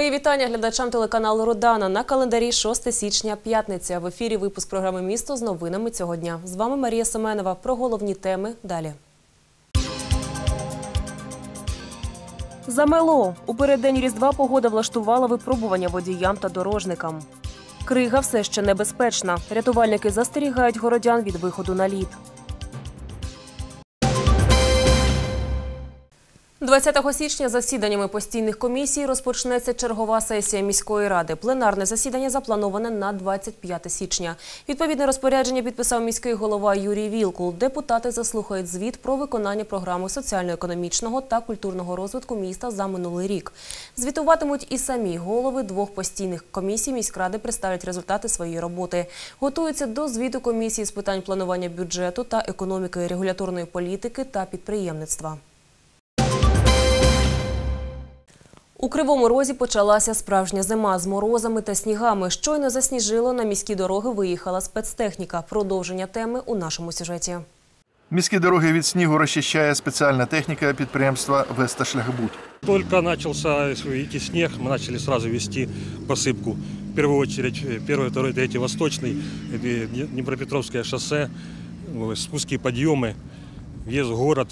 Мої вітання глядачам телеканалу «Родана». На календарі 6 січня, п'ятниця. В ефірі випуск програми «Місто» з новинами цього дня. З вами Марія Семенова. Про головні теми далі. Замело. У переддень Різдва погода влаштувала випробування водіям та дорожникам. Крига все ще небезпечна. Рятувальники застерігають городян від виходу на лід. 20 січня засіданнями постійних комісій розпочнеться чергова сесія міської ради. Пленарне засідання заплановане на 25 січня. Відповідне розпорядження підписав міський голова Юрій Вілкул. Депутати заслухають звіт про виконання програми соціально-економічного та культурного розвитку міста за минулий рік. Звітуватимуть і самі голови двох постійних комісій міськради представлять результати своєї роботи. Готуються до звіту комісії з питань планування бюджету та економіки, регуляторної політики та підприємництва. У Кривому Розі почалася справжня зима з морозами та снігами. Щойно засніжило, на міські дороги виїхала спецтехніка. Продовження теми у нашому сюжеті. Міські дороги від снігу розчищає спеціальна техніка підприємства «Весташляхбуд». Только начался идти снег, мы начали сразу вести посыпку. В первую очередь, 1, 2, 3 Восточный, Днепропетровское шоссе, спуски, подъемы, въезд в город,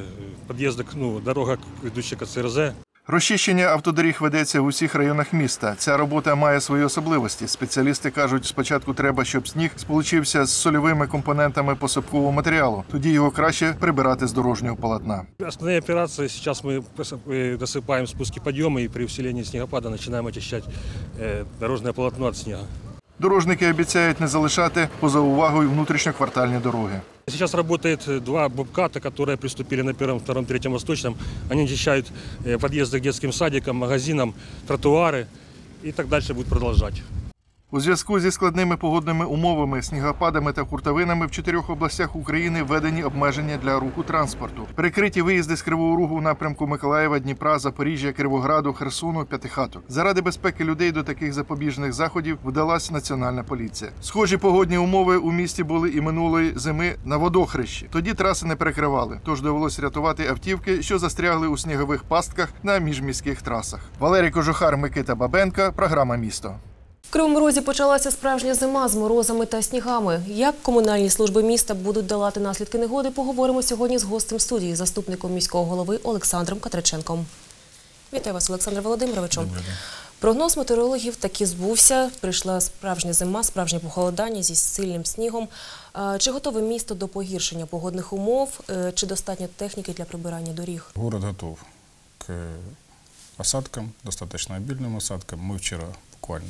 подъезд, дорога, ведущая к ЦРЗ. Розчищення автодоріг ведеться в усіх районах міста. Ця робота має свої особливості. Спеціалісти кажуть, спочатку треба, щоб сніг сполучився з сольовими компонентами посипкового матеріалу. Тоді його краще прибирати з дорожнього полотна. Основная операция, сейчас мы досыпаем спуски, подъемы и при усилении снегопада начинаем очищать дорожное полотно от снега. Дорожники обіцяють не залишати поза увагою внутрішньоквартальні дороги. Сейчас работает 2 бобката, которые приступили на 1, 2, 3 Восточном. Они очищают подъезды к детским садикам, магазинам, тротуары и так дальше будут продолжать. У зв'язку зі складними погодними умовами, снігопадами та хуртовинами в 4 областях України введені обмеження для руху транспорту. Перекриті виїзди з Кривого Рогу в напрямку Миколаєва, Дніпра, Запоріжжя, Кривограду, Херсону, П'ятихаток. Заради безпеки людей до таких запобіжних заходів вдалась Національна поліція. Схожі погодні умови у місті були і минулої зими на Водохрещі. Тоді траси не перекривали, тож довелось рятувати автівки, що застрягли у снігових пастках на міжміських трасах. Валерій Кожухар, Микита Бабенко, програма «Місто». В Кривому Розі почалася справжня зима з морозами та снігами. Як комунальні служби міста будуть долати наслідки негоди, поговоримо сьогодні з гостем студії, заступником міського голови Олександром Катриченком. Вітаю вас, Олександре Володимировичу. Прогноз метеорологів таки збувся. Прийшла справжня зима, справжнє похолодання зі сильним снігом. Чи готове місто до погіршення погодних умов? Чи достатньо техніки для прибирання доріг? Город готов к осадкам, достаточно обильным осадкам. Мы вчера буквально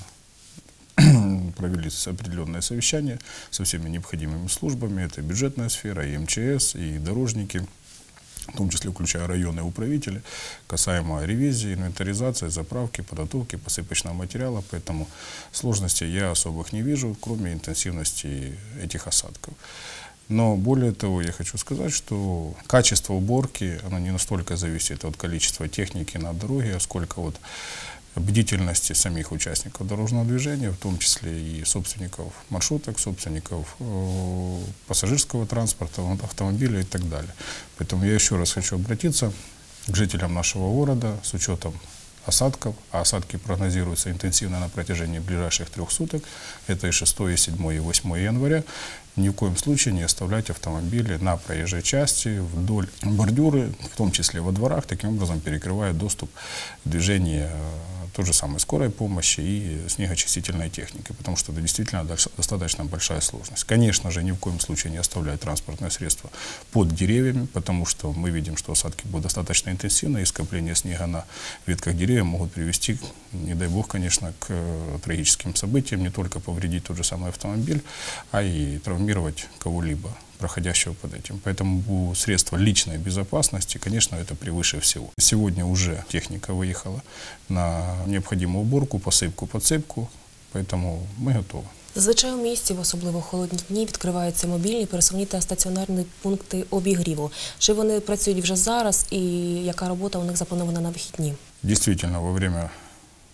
провели определенное совещание со всеми необходимыми службами. Это бюджетная сфера, и МЧС, и дорожники, в том числе включая районные управители, касаемо ревизии, инвентаризации, заправки, подготовки посыпочного материала. Поэтому сложностей я особых не вижу, кроме интенсивности этих осадков. Но более того, я хочу сказать, что качество уборки, оно не настолько зависит от количества техники на дороге, сколько от бдительности самих участников дорожного движения, в том числе и собственников маршруток, собственников пассажирского транспорта, автомобилей и так далее. Поэтому я еще раз хочу обратиться к жителям нашего города с учетом осадков, а осадки прогнозируются интенсивно на протяжении ближайших 3 суток, это и 6, и 7, и 8 января, ни в коем случае не оставлять автомобили на проезжей части, вдоль бордюры, в том числе во дворах, таким образом перекрывая доступ движения той же самой скорой помощи и снегоочистительной техники, потому что это действительно достаточно большая сложность. Конечно же, ни в коем случае не оставлять транспортное средство под деревьями, потому что мы видим, что осадки будут достаточно интенсивны, и скопление снега на ветках деревьев могут привести, не дай бог, конечно, к трагическим событиям, не только повредить тот же самый автомобиль, а и травмировать кого-либо, проходящего под этим. Поэтому средства личной безопасности, конечно, это превыше всего. Сегодня уже техника выехала на необходимую уборку, посыпку, подсыпку, поэтому мы готовы. Зазвичай у місті, в особливо холодні дні, відкриваються мобільні, пересувні та стаціонарні пункти обігріву. Чи вони працюють вже зараз і яка робота у них запланована на вихідні? Действительно, во время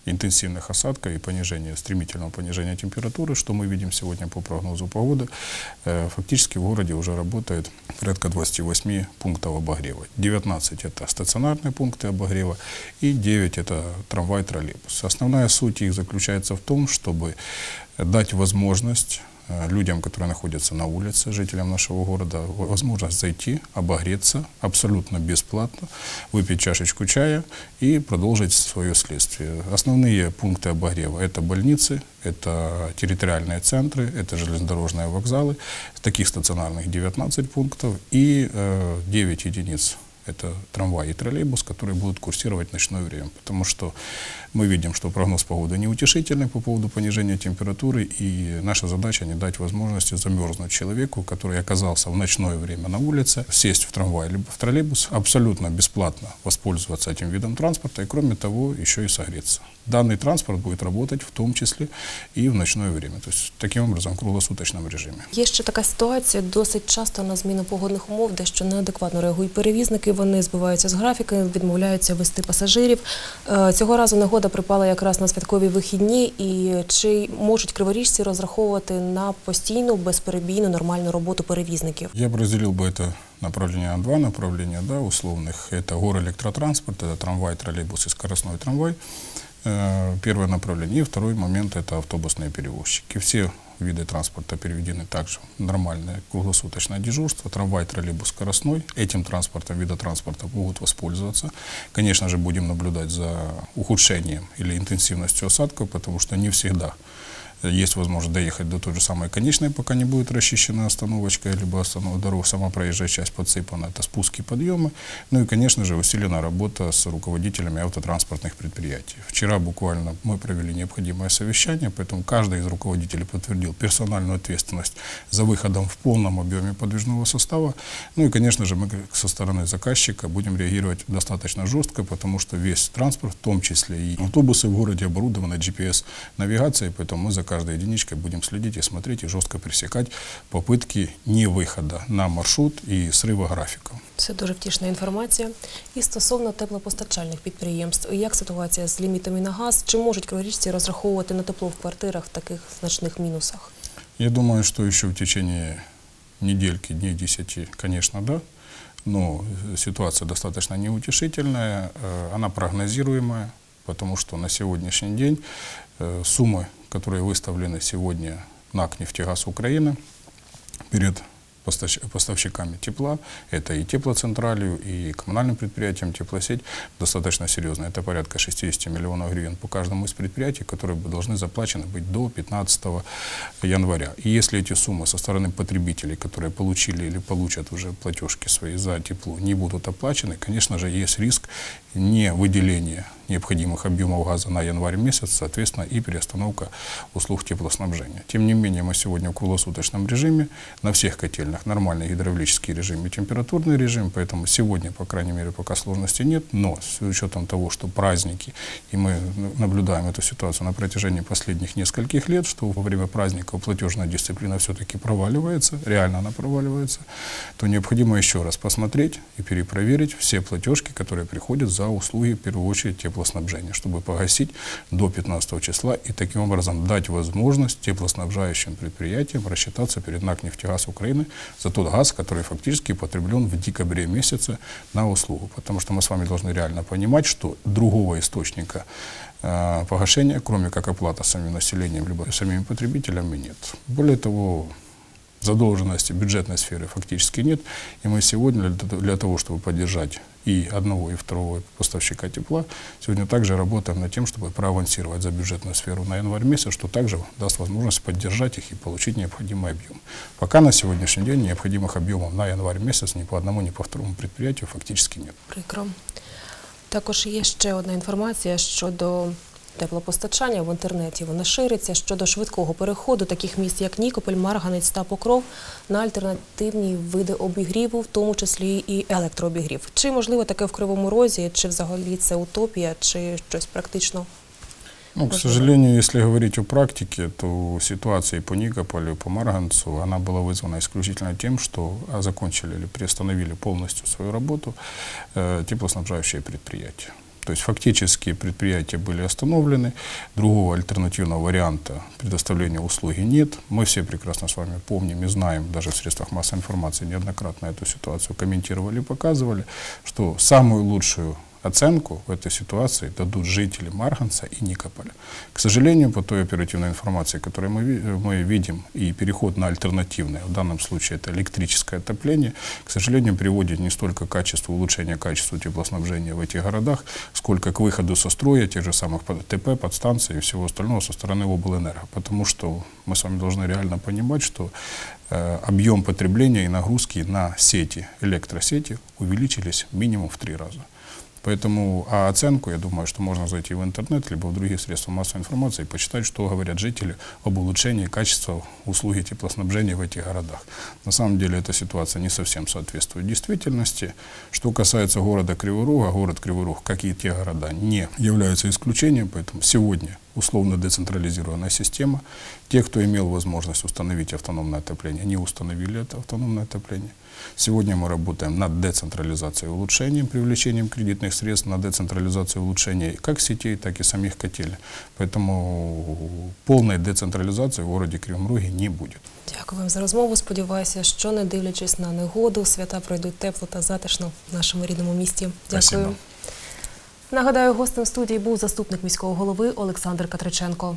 интенсивных осадков и стремительного понижения температуры, что мы видим сегодня по прогнозу погоды, фактически в городе уже работает порядка 28 пунктов обогрева. 19 – это стационарные пункты обогрева и 9 – это трамвай, троллейбус. Основная суть их заключается в том, чтобы дать возможность людям, которые находятся на улице, жителям нашего города, возможность зайти, обогреться абсолютно бесплатно, выпить чашечку чая и продолжить свое следствие. Основные пункты обогрева – это больницы, это территориальные центры, это железнодорожные вокзалы, таких стационарных 19 пунктов и 9 единиц. Это трамвай и троллейбус, которые будут курсировать в ночное время. Потому что мы видим, что прогноз погоды неутешительный по поводу понижения температуры, и наша задача не дать возможности замерзнуть человеку, который оказался в ночное время на улице, сесть в трамвай либо в троллейбус, абсолютно бесплатно воспользоваться этим видом транспорта и, кроме того, еще и согреться. Данный транспорт будет работать в том числе и в ночное время, то есть таким образом в круглосуточном режимі. Є ще така ситуація, досить часто на зміну погодних умов дещо неадекватно реагують перевізники, вони збиваються з графіки, відмовляються вести пасажирів. Цього разу негода припала якраз на святкові вихідні, і чи можуть криворіжці розраховувати на постійну, безперебійну, нормальну роботу перевізників? Я бы разделил бы это направление на два направления, да, условных. Это горэлектротранспорт, это трамвай, троллейбус и скоростной трамвай. Первое направление. И второй момент – это автобусные перевозчики. Все виды транспорта переведены также в нормальное круглосуточное дежурство. Трамвай, троллейбус, скоростной. Этим транспортом, виды транспорта могут воспользоваться. Конечно же, будем наблюдать за ухудшением или интенсивностью осадков, потому что не всегда есть возможность доехать до той же самой конечной, пока не будет расчищена остановочка, либо дорога, сама проезжая часть подсыпана, это спуски, подъемы. Ну и, конечно же, усилена работа с руководителями автотранспортных предприятий. Вчера буквально мы провели необходимое совещание, поэтому каждый из руководителей подтвердил персональную ответственность за выходом в полном объеме подвижного состава. Ну и, конечно же, мы со стороны заказчика будем реагировать достаточно жестко, потому что весь транспорт, в том числе и автобусы в городе, оборудованы GPS-навигацией, поэтому мы за каждой единичкой будем следить и смотреть, и жестко пресекать попытки невыхода на маршрут и срыва графика. Це дуже втішна інформація. І стосовно теплопостачальних підприємств, як ситуація з лімітами на газ? Чи можуть криворіжці розраховувати на тепло в квартирах в таких значних мінусах? Я думаю, что еще в течение недельки, дней 10, конечно, да. Но ситуация достаточно неутешительная, она прогнозируемая, потому что на сегодняшний день суммы, которые выставлены сегодня НАК «Нефтегаз Украины» перед поставщиками тепла, это и теплоцентралью, и коммунальным предприятием теплосеть, достаточно серьезно. Это порядка 60 миллионов гривен по каждому из предприятий, которые должны заплачены быть до 15 января. И если эти суммы со стороны потребителей, которые получили или получат уже платежки свои за тепло, не будут оплачены, конечно же, есть риск не выделения необходимых объемов газа на январь месяц, соответственно, и переостановка услуг теплоснабжения. Тем не менее, мы сегодня в круглосуточном режиме, на всех котельных нормальный гидравлический режим и температурный режим, поэтому сегодня, по крайней мере, пока сложностей нет, но с учетом того, что праздники, и мы наблюдаем эту ситуацию на протяжении последних нескольких лет, что во время праздников платежная дисциплина все-таки проваливается, реально она проваливается, то необходимо еще раз посмотреть и перепроверить все платежки, которые приходят за услуги, в первую очередь, теплоснабжения, чтобы погасить до 15 числа и таким образом дать возможность теплоснабжающим предприятиям рассчитаться перед НАК «Нефтегаз Украины» за тот газ, который фактически потреблен в декабре месяце на услугу. Потому что мы с вами должны реально понимать, что другого источника погашения, кроме как оплата самим населением либо самими потребителями, нет. Более того, задолженности бюджетной сферы фактически нет. И мы сегодня для того, чтобы поддержать и одного, и второго поставщика тепла, сегодня также работаем над тем, чтобы проавансировать за бюджетную сферу на январь месяц, что также даст возможность поддержать их и получить необходимый объем. Пока на сегодняшний день необходимых объемов на январь месяц ни по одному, ни по второму предприятию фактически нет. Прикро. Також є ще одна інформація щодо теплопостачання в інтернеті. Вона шириться щодо швидкого переходу таких міст, як Нікополь, Марганець та Покров, на альтернативні види обігріву, в тому числі і електрообігрів. Чи можливо таке в Кривому Розі, чи взагалі це утопія, чи щось практично? Ну, к сожалению, если говорить о практике, то ситуация по Никополю, по Марганцу, она была вызвана исключительно тем, что закончили или приостановили полностью свою работу теплоснабжающие предприятия. То есть фактически предприятия были остановлены, другого альтернативного варианта предоставления услуги нет. Мы все прекрасно с вами помним и знаем, даже в средствах массовой информации неоднократно эту ситуацию комментировали и показывали, что самую лучшую оценку в этой ситуации дадут жители Марганца и Никополя. К сожалению, по той оперативной информации, которую мы видим, и переход на альтернативное, в данном случае это электрическое отопление, к сожалению, приводит не столько к улучшению качества теплоснабжения в этих городах, сколько к выходу со строя тех же самых ТП, подстанций и всего остального со стороны облэнерго. Потому что мы с вами должны реально понимать, что объем потребления и нагрузки на сети, электросети увеличились минимум в 3 раза. Поэтому оценку, я думаю, что можно зайти в интернет, либо в другие средства массовой информации и почитать, что говорят жители об улучшении качества услуги теплоснабжения в этих городах. На самом деле эта ситуация не совсем соответствует действительности. Что касается города Кривой Рог, город Кривой Рог, как и те города, не являются исключением, поэтому сегодня условно децентрализированная система. Те, кто имел возможность установить автономное отопление, не установили это автономное отопление. Сегодня мы работаем над децентрализацией и улучшением, привлечением кредитных средств, на децентрализацию и улучшение как сетей, так и самих котелей. Поэтому полной децентрализации в городе Кривому Рогі не буде. Дякую вам за розмову. Сподіваюся, що не дивлячись на негоду, свята пройдуть тепло та затишно в нашому рідному місті. Дякую. Спасибо. Нагадаю, гостем студії був заступник міського голови Олександр Катриченко.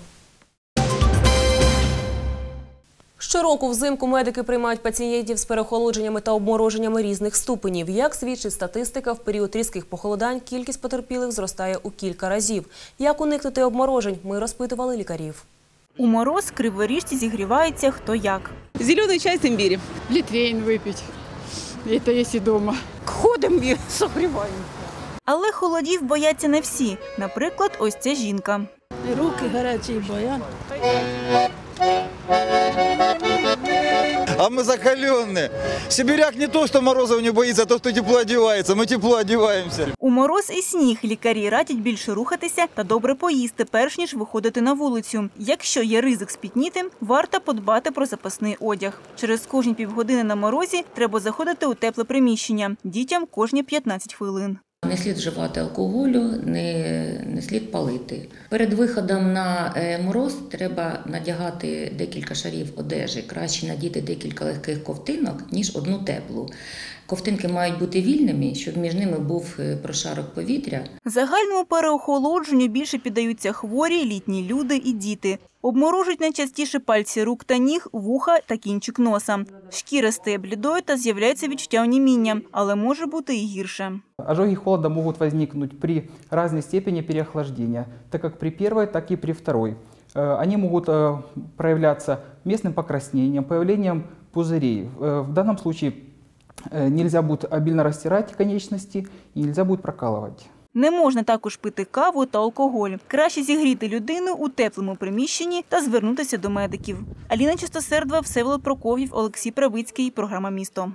Щороку взимку медики приймають пацієнтів з переохолодженнями та обмороженнями різних ступенів. Як свідчить статистика, в період різких похолодань кількість потерпілих зростає у кілька разів. Як уникнути обморожень, ми розпитували лікарів. У мороз криворіжці зігріваються хто як. Зеленый чай с имбирем. Глинтвейн выпить. Это если дома. Ходим и согреваем. Але холодів бояться не всі. Наприклад, ось ця жінка. Руки горячие, баян. А мы закаленные. Сибиряк не то, что морозов не боится, а то, кто тепло одевается. Мы тепло одеваемся. У мороз і сніг лікарі радять більше рухатися та добре поїсти, перш ніж виходити на вулицю. Якщо є ризик спітніти, варто подбати про запасний одяг. Через кожні півгодини на морозі треба заходити у тепле приміщення. Дітям кожні 15 хвилин. Не слід вживати алкоголю, не слід палити. Перед виходом на мороз треба надягати декілька шарів одежі. Краще надіти декілька легких ковтинок, ніж одну теплу. Ковтинки мають бути вільними, щоб між ними був прошарок повітря. Загальному переохолодженню більше піддаються хворі, літні люди і діти. Обморожують найчастіше пальці рук та ніг, вуха та кінчик носа. Шкіра стає блідою та з'являється відчуття оніміння, але може бути і гірше. Ожоги холода могут возникнуть при разной степени переохлаждения, так как при первой, так и при второй. Они могут проявляться местным покраснением, появлением пузырей. В данном случае нельзя будет обильно растирать конечности и нельзя будет прокалывать. Не можна також пити каву та алкоголь. Краще зігріти людину у теплому приміщенні та звернутися до медиків. Аліна Чистосердова, Всеволод Прокоф'єв, Олексій Правицький. Програма «Місто».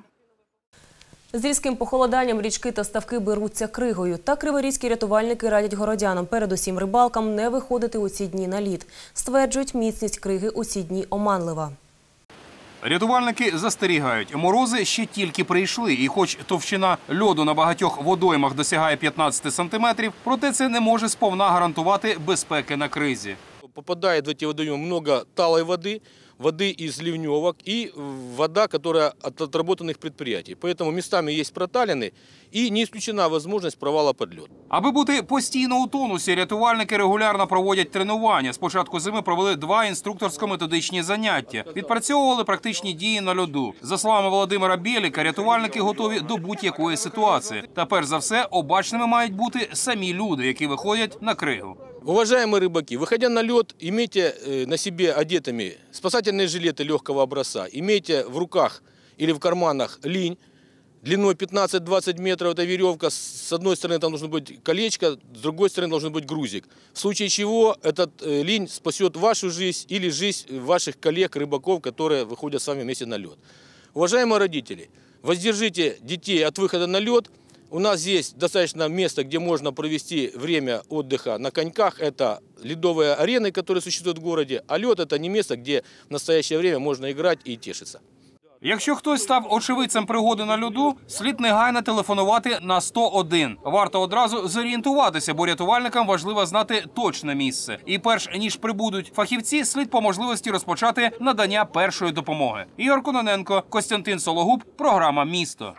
З різким похолоданням річки та ставки беруться кригою. Та криворізькі рятувальники радять городянам, передусім рибалкам, не виходити у ці дні на лід. Стверджують, міцність криги у ці дні оманлива. Рятувальники застерігають, морози ще тільки прийшли, і хоч товщина льоду на багатьох водоймах досягає 15 сантиметрів, проте це не може сповна гарантувати безпеки на кризі. Попадает в эти водоемы много талой воды из ливневок и вода, которая от отработанных предприятий. Поэтому местами есть проталины и не исключена возможность провала под лед. Аби бути постійно у тонусі, рятувальники регулярно проводять тренування. З початку зими провели 2 інструкторсько-методичні заняття. Відпрацьовували практичні дії на льоду. За словами Володимира Бєліка, рятувальники готові до будь-якої ситуації. Та перш за все, обачними мають бути самі люди, які виходять на кригу. Уважаемые рыбаки, выходя на лед, имейте на себе одетыми спасательные жилеты легкого образца, имейте в руках или в карманах линь длиной 15-20 метров, это веревка, с одной стороны там должно быть колечко, с другой стороны должен быть грузик. В случае чего этот линь спасет вашу жизнь или жизнь ваших коллег-рыбаков, которые выходят с вами вместе на лед. Уважаемые родители, воздержите детей от выхода на лед. У нас есть достаточно места, где можно провести время отдыха на коньках. Это ледовые арены, которые существуют в городе. А лед – это не место, где в настоящее время можно играть и тешиться. Якщо хтось став очевидцем пригоди на льоду, слід негайно телефонувати на 101. Варто одразу зорієнтуватися, бо рятувальникам важливо знати точне місце. І перш ніж прибудуть фахівці, слід по можливості розпочати надання першої допомоги. Ігор Кононенко, Костянтин Сологуб, програма «Місто».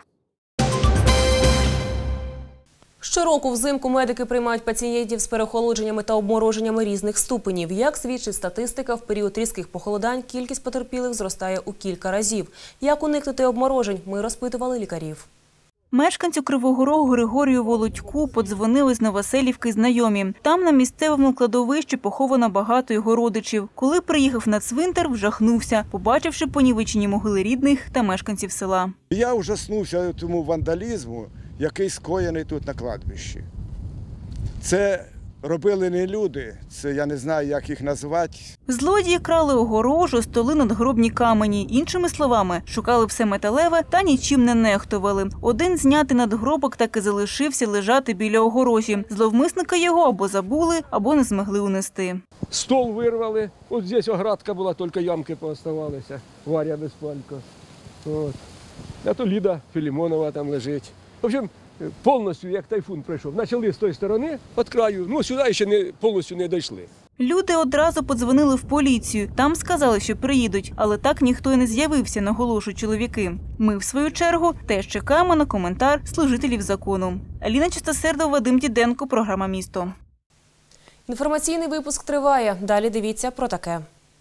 Щороку взимку медики приймають пацієнтів з переохолодженнями та обмороженнями різних ступенів. Як свідчить статистика, в період різких похолодань кількість потерпілих зростає у кілька разів. Як уникнути обморожень, ми розпитували лікарів. Мешканцю Кривого Рогу Григорію Володьку подзвонили з Новоселівки знайомі. Там на місцевому кладовищі поховано багато його родичів. Коли приїхав на цвинтар, вжахнувся, побачивши понівечені могили рідних та мешканців села. Я ужаснувся тому вандалізму, який скоєний тут на кладбищі. Це робили не люди, це я не знаю, як їх назвати. Злодії крали огорожу, столи, надгробні камені. Іншими словами, шукали все металеве та нічим не нехтували. Один знятий надгробок так і залишився лежати біля огорожі. Зловмисника його або забули, або не змогли унести. Стол вирвали, от здесь оградка була, тільки ямки пооставалися, Варя Безпалько. От. А то Ліда Філімонова там лежить. В общем, повністю, як тайфун прийшов, почали з тої сторони, від краю, ну сюди ще повністю не дійшли. Люди одразу подзвонили в поліцію. Там сказали, що приїдуть, але так ніхто й не з'явився, наголошують чоловіки. Ми, в свою чергу, теж чекаємо на коментар служителів закону. Аліна Чистосердова, Вадим Діденко, програма «Місто». Інформаційний випуск триває. Далі дивіться про таке.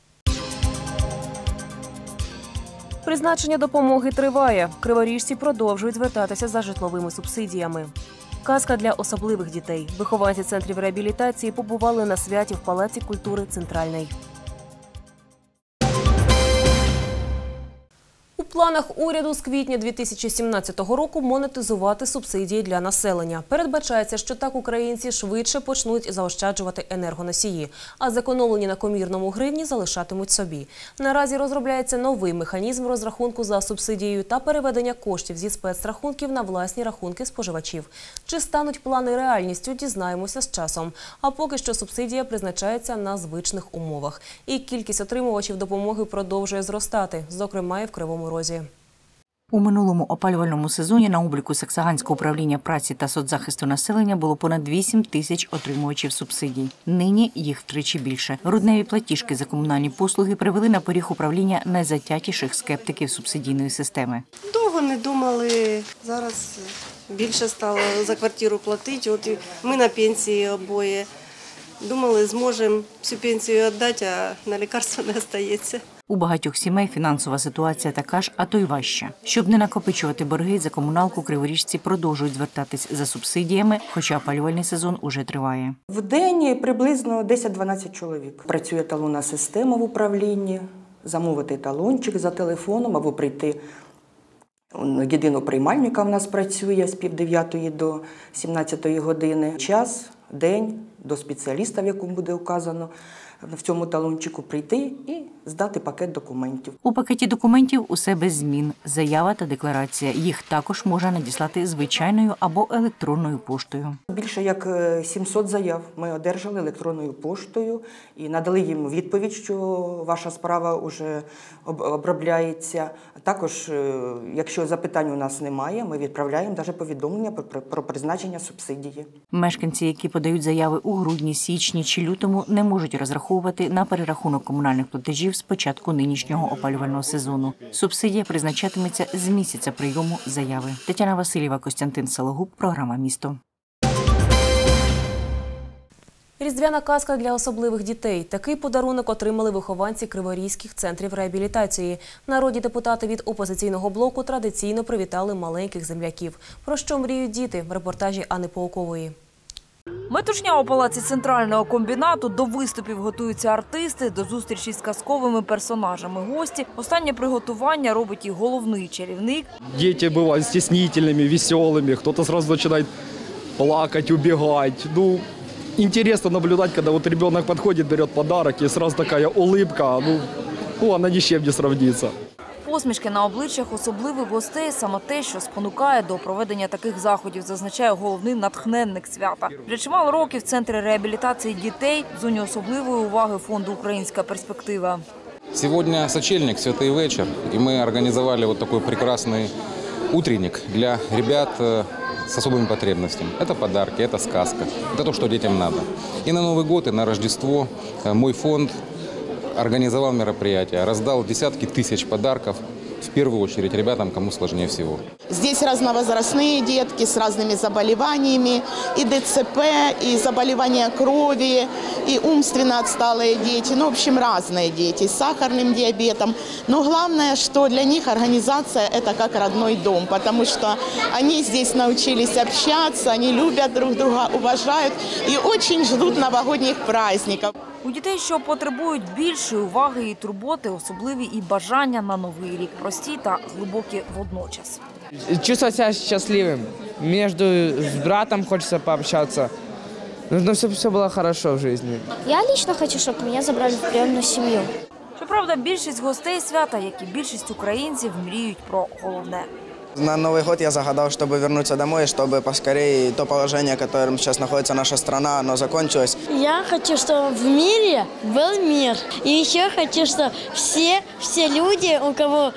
Призначення допомоги триває. Криворіжці продовжують звертатися за житловими субсидіями. Казка для особливих дітей. Вихованці центрів реабілітації побували на святі в Палаці культури «Центральний». У планах уряду з квітня 2017 року монетизувати субсидії для населення. Передбачається, що так українці швидше почнуть заощаджувати енергоносії, а зекономлені на комірному гривні залишатимуть собі. Наразі розробляється новий механізм розрахунку за субсидією та переведення коштів зі спецрахунків на власні рахунки споживачів. Чи стануть плани реальністю, дізнаємося з часом. А поки що субсидія призначається на звичних умовах. І кількість отримувачів допомоги продовжує зростати, зокрема і в Кривому Розі. У минулому опалювальному сезоні на обліку Саксаганського управління праці та соцзахисту населення було понад 8 тисяч отримувачів субсидій. Нині їх втричі більше. Грудневі платіжки за комунальні послуги привели на поріг управління найзатятіших скептиків субсидійної системи. Довго не думали, зараз більше стало за квартиру платити. От ми на пенсії обоє. Думали, зможемо всю пенсію віддати, а на лікарство не залишається. У багатьох сімей фінансова ситуація така ж, а то й важча. Щоб не накопичувати борги за комуналку, криворіжці продовжують звертатись за субсидіями, хоча опалювальний сезон уже триває. В день приблизно 10-12 чоловік. Працює талонна система в управлінні, замовити талончик за телефоном або прийти. Єдину приймальню, яка в нас працює з 8:30 до 17 години. Час, день до спеціаліста, в якому буде указано в цьому талончику, прийти і здати пакет документів. У пакеті документів усе без змін. Заява та декларація. Їх також можна надіслати звичайною або електронною поштою. Більше як 700 заяв ми одержали електронною поштою і надали їм відповідь, що ваша справа вже обробляється. Також, якщо запитань у нас немає, ми відправляємо навіть повідомлення про призначення субсидії. Мешканці, які подають заяви у грудні, січні чи лютому, не можуть розраховувати на перерахунок комунальних платежів з початку нинішнього опалювального сезону. Субсидія призначатиметься з місяця прийому заяви. Тетяна Васильєва, Костянтин Сологуб, програма «Місто». Різдвяна казка для особливих дітей. Такий подарунок отримали вихованці криворізьких центрів реабілітації. Народні депутати від опозиційного блоку традиційно привітали маленьких земляків. Про що мріють діти? В репортажі Анни Паукової. Метушня у палаці центрального комбінату, до виступів готуються артисти, до зустрічі з казковими персонажами гості. Останнє приготування робить і головний чарівник. Діти бувають стіснительними, веселими, хтось одразу починає плакати, убігати. Интересно наблюдать, когда вот ребенок подходит, берет подарок, и сразу такая улыбка, она ни с чем не сравнится. Посмішки на обличчях особливих гостей – саме те, що спонукає до проведення таких заходів, зазначає головний натхненник свята. Вже чимало років в Центрі реабілітації дітей в зоні особливої уваги фонду «Українська перспектива». Сегодня сочельник, святый вечер, и мы организовали вот такой прекрасный утренник для ребят с особыми потребностями. Это подарки, это сказка, это то, что детям надо. И на Новый год, и на Рождество мой фонд организовал мероприятие, раздал десятки тысяч подарков, в первую очередь ребятам, кому сложнее всего. Здесь разновозрастные детки с разными заболеваниями, и ДЦП, и заболевания крови, и умственно отсталые дети, ну, в общем, разные дети с сахарным диабетом. Но главное, что для них организация – это как родной дом, потому что они здесь научились общаться, они любят друг друга, уважают и очень ждут новогодних праздников. У дітей, що потребують більшої уваги і турботи, особливі і бажання на новий рік, прості та глибокі водночас. Чувствовать себя счастливым. С братом хочется пообщаться. Нужно, чтобы все было хорошо в жизни. Я лично хочу, чтобы меня забрали в приемную семью. Щоправда, більшість гостей свята, як і більшість українців, мріють про головне. На Новый год я загадал, чтобы вернуться домой, чтобы поскорее то положение, в котором сейчас находится наша страна, оно закончилось. Я хочу, чтобы в мире был мир. И еще хочу, чтобы все люди, у кого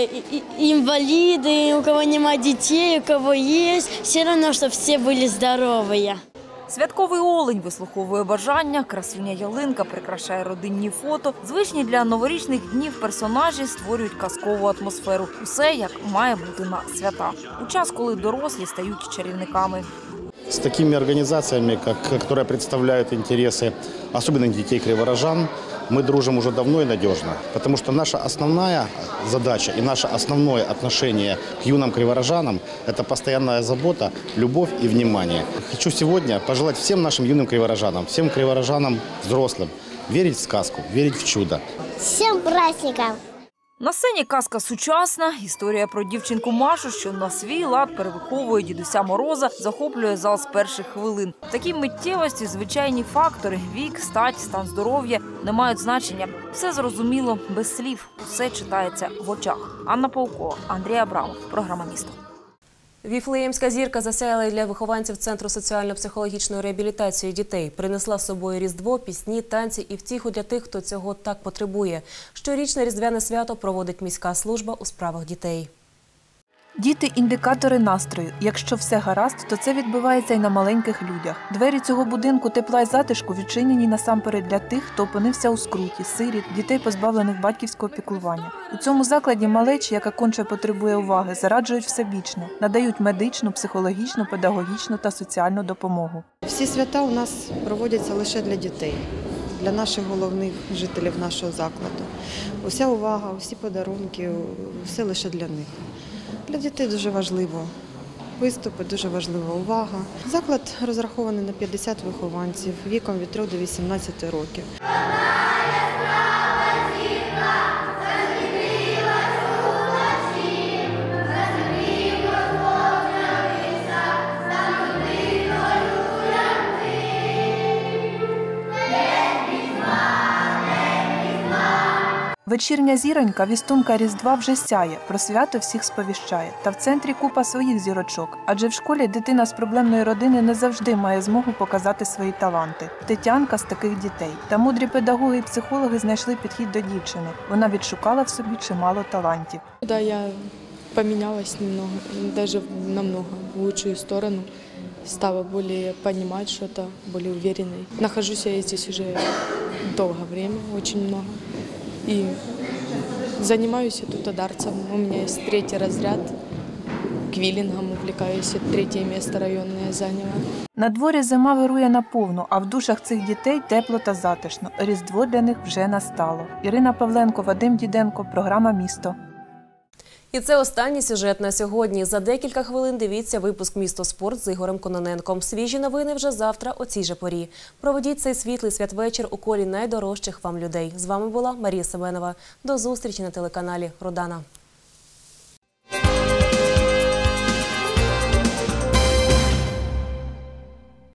инвалиды, у кого нема детей, у кого есть, все равно, чтобы все были здоровые. Святковий олень вислуховує бажання, красуня ялинка прикрашає родинні фото. Звичні для новорічних днів персонажі створюють казкову атмосферу. Усе, як має бути на свята. У час, коли дорослі стають чарівниками. С такими организациями, которые представляют интересы особенных детей криворожан, мы дружим уже давно и надежно. Потому что наша основная задача и наше основное отношение к юным криворожанам – это постоянная забота, любовь и внимание. Хочу сегодня пожелать всем нашим юным криворожанам, всем криворожанам взрослым верить в сказку, верить в чудо. Всем праздников! На сцені казка сучасна. Історія про дівчинку Машу, що на свій лад перевиховує дідуся Мороза, захоплює зал з перших хвилин. В такій миттєвості звичайні фактори – вік, стать, стан здоров'я – не мають значення. Все зрозуміло, без слів. Усе читається в очах. Анна Паукова, Андрій Абрамов. Програма «Місто». Віфлеємська зірка засяяла для вихованців Центру соціально-психологічної реабілітації дітей. Принесла з собою Різдво, пісні, танці і втіху для тих, хто цього так потребує. Щорічне різдвяне свято проводить міська служба у справах дітей. Діти – індикатори настрою. Якщо все гаразд, то це відбувається і на маленьких людях. Двері цього будинку тепла й затишку відчинені насамперед для тих, хто опинився у скруті, сиріт, дітей, позбавлених батьківського піклування. У цьому закладі малечі, яка конче потребує уваги, зараджують всебічно, надають медичну, психологічну, педагогічну та соціальну допомогу. Всі свята у нас проводяться лише для дітей, для наших головних жителів нашого закладу. Уся увага, усі подарунки, все лише для них. Для дітей дуже важливо виступи, дуже важлива увага. Заклад розрахований на 50 вихованців віком від 3 до 18 років. Вечірня зіронька, вістунка Різдва вже сяє, про свято всіх сповіщає. Та в центрі купа своїх зірочок. Адже в школі дитина з проблемної родини не завжди має змогу показати свої таланти. Тетянка з таких дітей. Та мудрі педагоги і психологи знайшли підхід до дівчини. Вона відшукала в собі чимало талантів. Да, я помінялась немного, даже намного в лучшую сторону. Стала более понимать что-то, более уверенной. Нахожусь я здесь уже долгое время, очень много. И занимаюсь я тут ударцем. У меня есть 3-й разряд. Квиллингом увлекаюсь. 3-е место районное заняла. На дворі зима вирує наповну, а в душах цих дітей тепло та затишно. Різдво для них вже настало. Ірина Павленко, Вадим Діденко. Програма «Місто». І це останній сюжет на сьогодні. За декілька хвилин дивіться випуск «Місто спорт» з Ігорем Кононенком. Свіжі новини вже завтра о цій же порі. Проведіть цей світлий святвечір у колі найдорожчих вам людей. З вами була Марія Семенова. До зустрічі на телеканалі «Родана».